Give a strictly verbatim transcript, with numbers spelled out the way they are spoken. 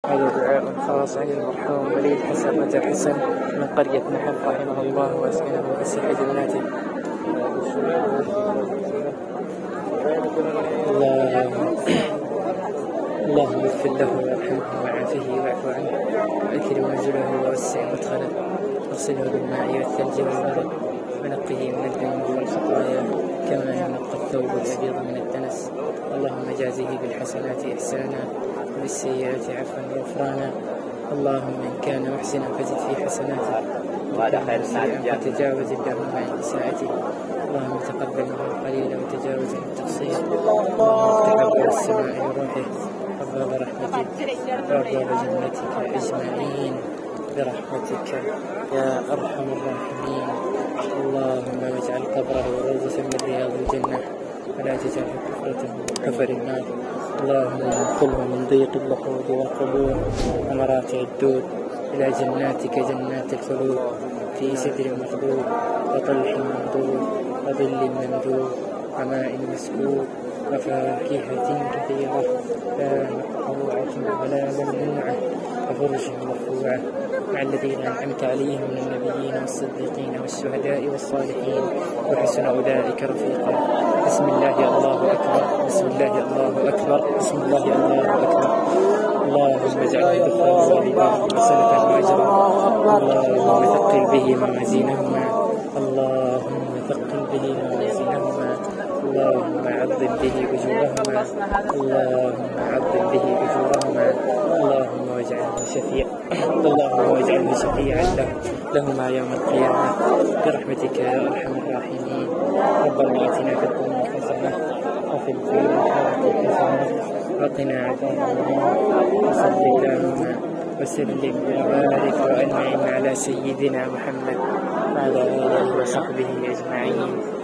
هذا دعاء خاص عن المرحوم وليد حسن رجب حسن من قرية نحف رحمه الله وأسكنه فسيح جناته. اللهم اغفر له وارحمه وعافه واعف عنه واكرم منزله ووسع مدخله واغسله بالماء والثلج والبرد ونقه من الذنوب والخطايا كما ينقى الثوب الابيض من الدنس. اللهم جازه بالحسنات احسانا وبالسيئات عفوا وغفرانا. اللهم ان كان محسنا فزد في حسناته وكان مسيئا فتجاوز اللهم عن اساءته. اللهم تقبل منه القليل وتجاوز عن التقصير. اللهم افتح ابواب السماء بروحه وابواب رحمتك وابواب جنتك اجمعين برحمتك يا ارحم الراحمين. اللهم اجعل قبره روضة من رياض الجنة ولا تجعل حفرة من حفر النار. اللهم انقله من ضيق اللحود والقبور ومراتع الدود إلى جناتك جنات الخلود في سدر مخضود وطلح ممدود وظل ممدود وماء مسكوب وفاكهة كثيرة لا مقطوعة ولا ممنوعة وفرش مرفوعة مع الذين أنعمت عليهم من النبيين والصديقين والشهداء والصالحين وحسن أولئك رفيقا. بسم الله الله أكبر بسم الله الله أكبر بسم الله الله أكبر. اللهم اجعله ذكرا لوالديه وسلفا وأجرا. اللهم ثقل به موازينهما اللهم ثقل به موازينهما. اللهم عظم به أجورهما اللهم عظم به أجورهما. اللهم واجعله شفيعا اللهم واجعله شفيعا له لهما يوم القيامة برحمتك يا أرحم الراحمين. ربنا آتنا في الدنيا حسنة وفي الآخرة حسنة وقنا عذاب النار. وصل اللهم وسلم وبارك وأنعم على سيدنا محمد وعلى آله وصحبه أجمعين.